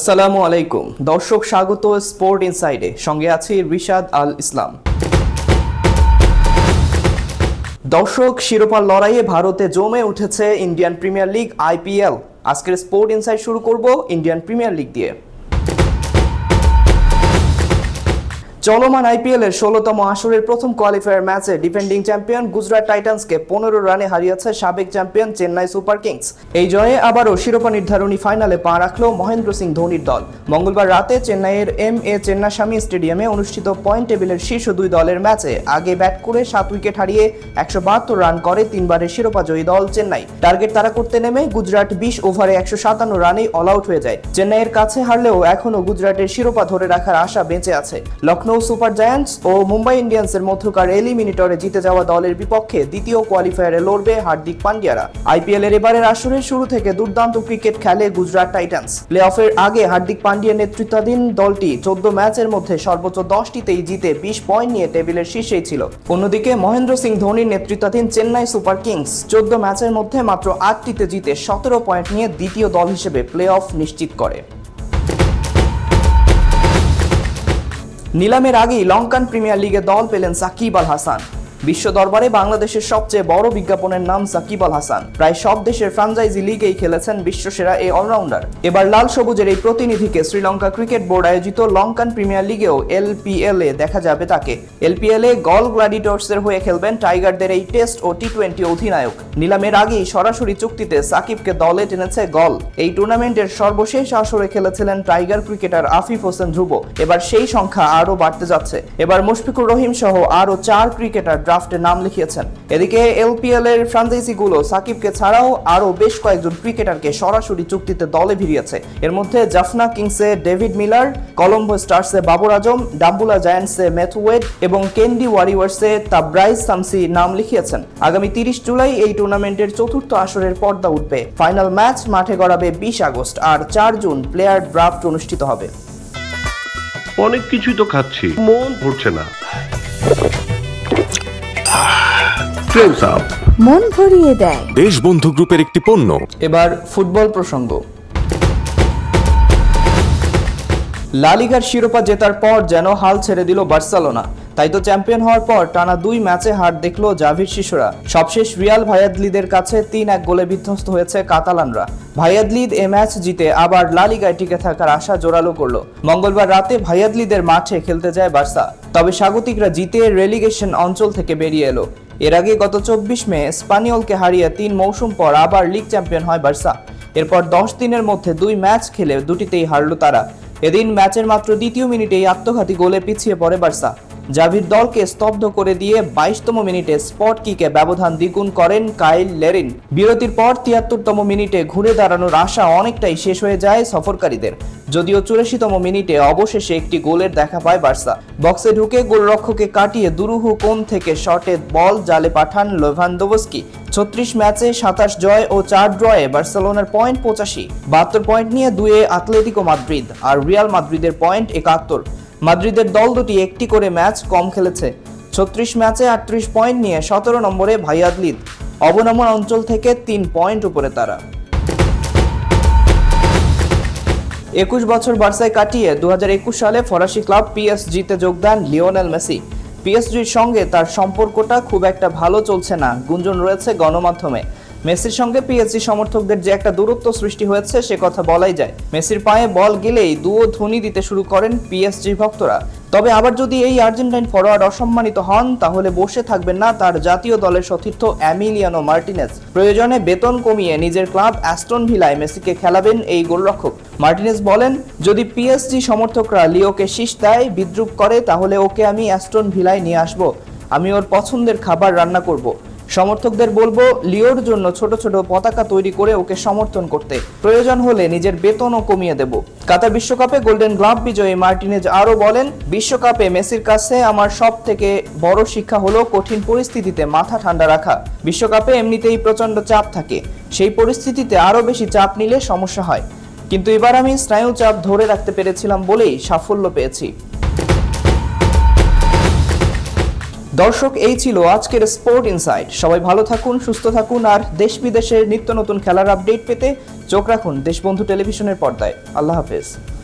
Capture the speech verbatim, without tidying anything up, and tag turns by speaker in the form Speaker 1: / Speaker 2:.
Speaker 1: আসসালামু আলাইকুম দর্শক, স্বাগত স্পোর্ট ইনসাইডে। সঙ্গে আছি রিশাদ আল ইসলাম। দর্শক, শিরোপার লড়াইয়ে ভারতে জমে উঠেছে ইন্ডিয়ান প্রিমিয়ার লিগ আইপিএল। আজকের স্পোর্ট ইনসাইড শুরু করব ইন্ডিয়ান প্রিমিয়ার লিগ দিয়ে। চলমান আইপিএল এর ষোলতম আসরের প্রথম কোয়ালিফায়ার ম্যাচে ডিফেন্ডিং চ্যাম্পিয়ন গুজরাট টাইটান্সকে পনেরো রানে হারিয়েছে সাবেক চ্যাম্পিয়ন চেন্নাই সুপার কিংস। এই জয়ে আবারও শিরোপা নির্ধারণী ফাইনালে পা রাখল মহেন্দ্র সিং ধোনির দল। মঙ্গলবার রাতে চেন্নাইয়ের এম এ চেন্নাস্বামী স্টেডিয়ামে অনুষ্ঠিত পয়েন্ট টেবিলের শীর্ষ দুই দলের ম্যাচে আগে ব্যাট করে সাত উইকেট হারিয়ে একশো বাহাত্তর রান করে তিনবারের শিরোপা জয়ী দল চেন্নাই। টার্গেট তারা করতে নেমে গুজরাট বিশ ওভারে একশো সাতান্ন রানেই অল আউট হয়ে যায়। চেন্নাইয়ের কাছে হারলেও এখনও গুজরাটের শিরোপা ধরে রাখার আশা বেঁচে আছে। লখনৌ সুপার জায়ান্টস ও মুম্বাই ইন্ডিয়ান্সের মধ্যকার এলিমিনেটরে জিতে যাওয়া দলের বিপক্ষে দ্বিতীয় কোয়ালিফায়ারে লড়বে হার্দিক পান্ডিয়ারা। আইপিএল এর এবারের আসরের শুরু থেকে দুর্দান্ত ক্রিকেট খেলে গুজরাট টাইটান্স। প্লে অফের আগে হার্দিক পান্ডিয়া নেতৃত্বাধীন দলটি চোদ্দ ম্যাচের মধ্যে সর্বোচ্চ দশটিতেই জিতে বিশ পয়েন্ট নিয়ে টেবিলের শীর্ষেই ছিল। অন্যদিকে মহেন্দ্র সিং ধোনির নেতৃত্বাধীন চেন্নাই সুপার কিংস চোদ্দ ম্যাচের মধ্যে মাত্র আটটিতে জিতে সতেরো পয়েন্ট নিয়ে দ্বিতীয় দল হিসেবে প্লে অফ নিশ্চিত করে। নিলামের আগেই লঙ্কান প্রিমিয়ার লিগে দল পেলেন সাকিব আল হাসান। বিশ্ব দরবারে বাংলাদেশের সবচেয়ে বড় বিজ্ঞাপনের নাম সাকিব আল হাসান। প্রায় সব দেশের ফ্র্যাঞ্চাইজি লিগেই খেলেছেন বিশ্বসেরা এই অলরাউন্ডার। এবার লাল সবুজের এই প্রতিনিধিকে শ্রীলঙ্কা ক্রিকেট বোর্ড আয়োজিত লঙ্কান প্রিমিয়ার লিগেও এলপিএল এ দেখা যাবে তাকে। এলপিএল এ গল গ্ল্যাডিয়েটর্সের হয়ে খেলবেন টাইগারদের এই টেস্ট ও টি টোয়েন্টি অধিনায়ক। নিলামের আগেই সরাসরি চুক্তিতে সাকিবকে দলে টেনেছে গল। এই টুর্নামেন্টের সর্বশেষ আসরে খেলেছিলেন টাইগার ক্রিকেটার আফিফ হোসেন ধ্রুব। এবার সেই সংখ্যা আরও বাড়তে যাচ্ছে। এবার মুশফিকুর রহিম সহ আরও চার ক্রিকেটার ড্রাফটে নাম লিখিয়েছেন। এদিকে এলপিএল এর ফ্র্যাঞ্চাইজিগুলো সাকিবকে ছাড়াও আরও বেশ কয়েকজন ক্রিকেটারকে সরাসরি চুক্তিতে দলে ভিড়িয়েছে। এর মধ্যে জাফনা কিংসে ডেভিড মিলার, কলম্বো স্টার্সে বাবর আজম, ডাম্বুলা জায়ান্টসে ম্যাথু ওয়েড এবং কেন্ডি ওয়ারিয়ার্সে তাবরাইজ শামসি নাম লিখিয়েছেন। আগামী তিরিশ জুলাই এই টুর্নামেন্টের চতুর্থ আসরের পর্দা উঠবে। ফাইনাল ম্যাচ মাঠে গড়াবে বিশ আগস্ট, আর চার জুন প্লেয়ার ড্রাফট অনুষ্ঠিত হবে।
Speaker 2: অনেক কিছুই তো খাচ্ছি, মন ভরছে না।
Speaker 3: মন ভরিয়ে দেয়
Speaker 4: দেশবন্ধু গ্রুপের একটি পণ্য।
Speaker 1: এবার ফুটবল প্রসঙ্গ। লা লিগার শিরোপা জেতার পর যেন হাল ছেড়ে দিল বার্সেলোনা। তাই তো চ্যাম্পিয়ন হওয়ার পর টানা দুই ম্যাচে হার দেখলো জাভির শিশুরা। সবশেষ রিয়াল ভায়াদলিদের কাছে তিন এক গোলে বিধ্বস্ত হয়েছে কাতালানরা। ভায়াদলিদ এ ম্যাচ জিতে আবার লা লিগায় টিকে থাকার আশা জোরালো করলো। মঙ্গলবার রাতে ভায়াদলিদের মাঠে খেলতে যায় বার্সা। তবে স্বাগতিকরা জিতে রেলিগেশন অঞ্চল থেকে বেরিয়ে এলো। এর আগে গত চব্বিশ মে স্পানিওলকে হারিয়ে তিন মৌসুম পর আবার লিগ চ্যাম্পিয়ন হয় বার্সা। এরপর দশ দিনের মধ্যে দুই ম্যাচ খেলে দুটিতেই হারল তারা। এদিন ম্যাচের মাত্র দ্বিতীয় মিনিটেই আত্মঘাতী গোলে পিছিয়ে পড়ে বার্সা। জাভির দলকে স্তব্ধ করে দিয়ে বাইশতম মিনিটে স্পট কিকে ব্যবধান দ্বিগুণ করেন কাইল লেরিন। বিরতির পর তিয়াত্তরতম মিনিটে ঘুরে দাঁড়ানোর আশা অনেকটাই শেষ হয়ে যায় সফরকারীদের। যদিও চুরাশিতম মিনিটে অবশেষে একটি গোলের দেখা পায় বার্সা। বক্সে ঢুকে গোলরক্ষককে কাটিয়ে দুরূহ কোণ থেকে শটে বল জালে পাঠান লেভানডোভস্কি। ছত্রিশ ম্যাচে সাতাশ জয় ও চার ড্রয়ে বার্সেলোনার পয়েন্ট পঁচাশি। বাহাত্তর পয়েন্ট নিয়ে দুয়ে আতলেতিকো মাদ্রিদ আর রিয়াল মাদ্রিদের পয়েন্ট একাত্তর। মাদ্রিদের দল দুটি একটি করে ম্যাচ কম খেলেছে। ছত্রিশ ম্যাচে আটত্রিশ পয়েন্ট নিয়ে সতেরো নম্বরে ভায়াদলিদ। অবনমন অঞ্চল থেকে তিন পয়েন্ট উপরে তারা। একুশ বছর বার্সায় কাটিয়ে দু হাজার একুশ সালে ফরাসি ক্লাব পিএসজিতে যোগ দেন লিওনেল মেসি। পিএসজির সঙ্গে তার সম্পর্কটা খুব একটা ভালো চলছে না, গুঞ্জন রয়েছে গণমাধ্যমে। মেসির সঙ্গে পিএসজি সমর্থকদের যে একটা দূরত্ব সৃষ্টি হয়েছে সে কথা বলাই যায়। মেসির পায়ে বল গেলেই দুও ধ্বনি দিতে শুরু করেন পিএসজি ভক্তরা। তবে আবার যদি এই আর্জেন্টাইন ফরোয়ার্ড অসম্মানিত হন তাহলে বসে থাকবেন না তার জাতীয় দলের সতীর্থ এমিলিয়ানো মার্টিনেজ। প্রয়োজনে বেতন কমিয়ে নিজের ক্লাব অ্যাস্টন ভিলায় মেসিকে খেলাবেন এই গোলরক্ষক। মার্টিনেজ বলেন, যদি পিএসজি সমর্থকরা লিওকে শীষ দেয়, বিদ্রুপ করে, তাহলে ওকে আমি অ্যাস্টন ভিলায় নিয়ে আসব। আমি ওর পছন্দের খাবার রান্না করব। সমর্থকদের বলবো লিওর জন্য ছোট ছোট পতাকা তৈরি করে ওকে সমর্থন করতে। প্রয়োজন হলে নিজের বেতনও কমিয়ে দেব। কাতার বিশ্বকাপে গোল্ডেন গ্লাভ বিজয়ী মার্টিনেজ আরও বলেন, বিশ্বকাপে মেসির কাছে আমার সব থেকে বড় শিক্ষা হলো কঠিন পরিস্থিতিতে মাথা ঠান্ডা রাখা। বিশ্বকাপে এমনিতেই প্রচন্ড চাপ থাকে, সেই পরিস্থিতিতে আরও বেশি চাপ নিলে সমস্যা হয়, কিন্তু এবার আমি স্নায়ু চাপ ধরে রাখতে পেরেছিলাম বলেই সাফল্য পেয়েছি। দর্শক, এই ছিল আজকের স্পোর্ট ইনসাইড। সবাই ভালো থাকুন, সুস্থ থাকুন, আর দেশ বিদেশের নিত্য নতুন খেলার আপডেট পেতে চোখ রাখুন দেশবন্ধু টেলিভিশনের পর্দায়। আল্লাহ হাফেজ।